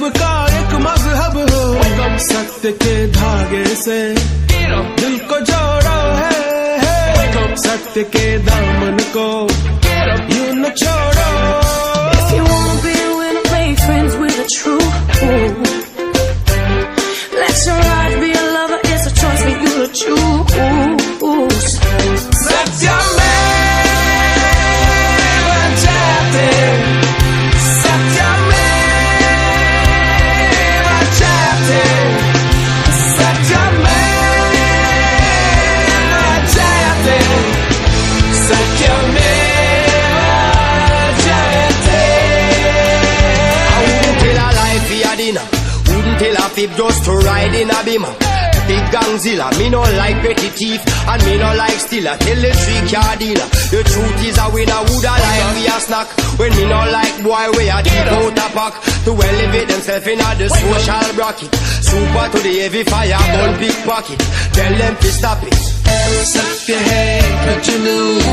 सबका एक मजहब हो, सत्य के धागे से दिल को जोड़ो है, सत्य के दामन को यूं न छोड़ो. If you wanna be a winner, make friends with a true fool. Let your life be a lover, it's a choice for you to choose. Satyameva jayate, Satyameva jayate, Satyameva jayate, Satyameva jayate. I wouldn't tell a lie for your dinner, wouldn't tell a fib just to ride in a beamer. Big gangzilla, me no like petty thief, and me no like stealer. Tell the 3-car dealer, the truth is a winner woulda like me a snack. When me no like boy way a deep out a pack, to elevate themself in a the social bracket. Super to the heavy fire, gun pickpocket. Tell them to stop it. सत्य है कि जुनून